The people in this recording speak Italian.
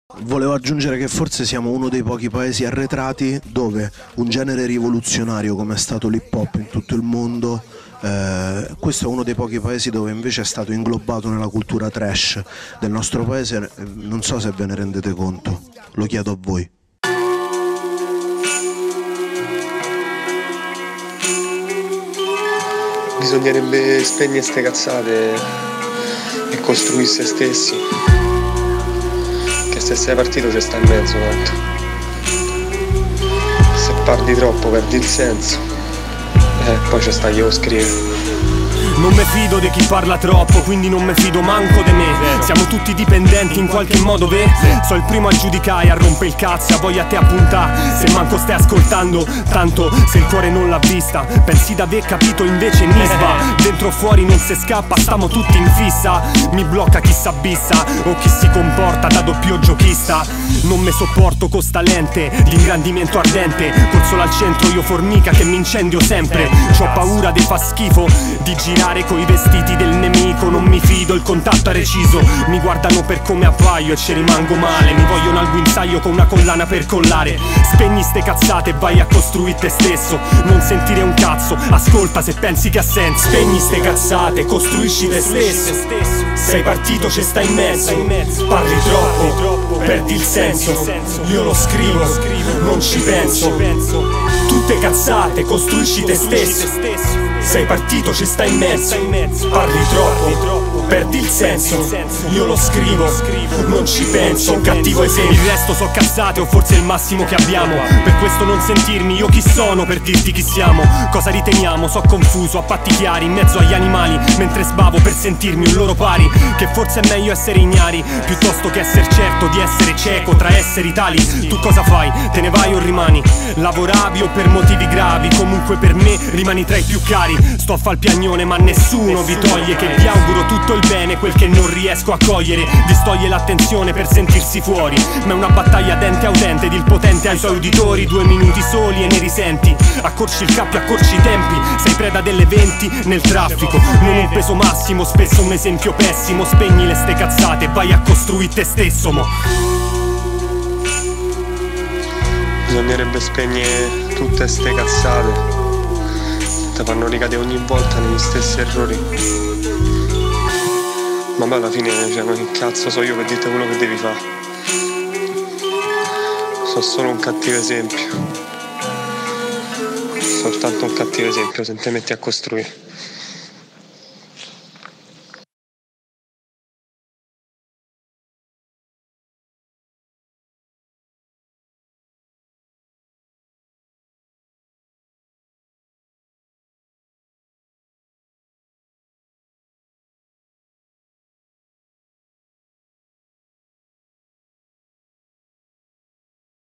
Volevo aggiungere che forse siamo uno dei pochi paesi arretrati dove un genere rivoluzionario come è stato l'hip hop in tutto il mondo, questo è uno dei pochi paesi dove invece è stato inglobato nella cultura trash del nostro paese, non so se ve ne rendete conto, lo chiedo a voi. Bisognerebbe spegnere ste cazzate e costruire se stessi. Che se sei partito ci sta in mezzo tanto. Se parli troppo perdi il senso. Poi ci sta io scrivo. Non me fido di chi parla troppo, quindi non me fido manco di me. Siamo tutti dipendenti in qualche modo, ve? So il primo a giudicare, a rompe il cazzo, a poi a te a puntare. Se manco stai ascoltando, tanto se il cuore non l'ha vista, pensi d'aver capito invece nisba. Dentro o fuori non si scappa, stiamo tutti in fissa. Mi blocca chi s'abissa o chi si comporta da doppio giochista. Non me sopporto costa lente, l'ingrandimento ardente. Corso al centro io formica che mi incendio sempre. C'ho paura di fa schifo, di girare coi vestiti del nemico. Non mi fido, il contatto è reciso. Mi guardano per come appaio e ci rimango male. Mi vogliono al guinzaglio con una collana per collare. Spegni ste cazzate e vai a costruire te stesso. Non sentire un cazzo, ascolta se pensi che ha senso. Spegni ste cazzate, costruisci te stesso. Sei partito, ci sta in mezzo. Parli troppo, perdi il senso. Io lo scrivo, non ci penso. Tutte cazzate, costruisci te stesso. Sei partito, ci sta in mezzo. Parli troppo, perdi il senso. Io lo scrivo, non ci penso. Un cattivo esempio. Il resto so cazzate o forse è il massimo che abbiamo. Per questo non sentirmi, io chi sono per dirti chi siamo. Cosa riteniamo, so confuso, a patti chiari in mezzo agli animali, mentre sbavo per sentirmi un loro pari. Che forse è meglio essere ignari piuttosto che essere certo di essere cieco tra esseri tali. Tu cosa fai? Te ne vai o rimani? Lavoravi o per motivi gravi? Comunque per me rimani tra i più cari. Sto a far piagnone ma nessuno vi toglie che vi auguro tutto il bene. Quel che non riesco a cogliere distoglie l'attenzione per sentirsi fuori. Ma è una battaglia dente a udente ed il potente ai suoi uditori. 2 minuti soli e ne risenti. Accorci il cappio, accorci i tempi. Sei preda delle 20 nel traffico. Non un peso massimo, spesso un esempio pessimo. Spegni le ste cazzate e vai a costruire te stesso, mo. Bisognerebbe spegnere tutte ste cazzate. Ti fanno ricadere ogni volta negli stessi errori. Ma poi alla fine, cioè, ma che cazzo so io per dirti quello che devi fare? So solo un cattivo esempio. Soltanto un cattivo esempio se te metti a costruire.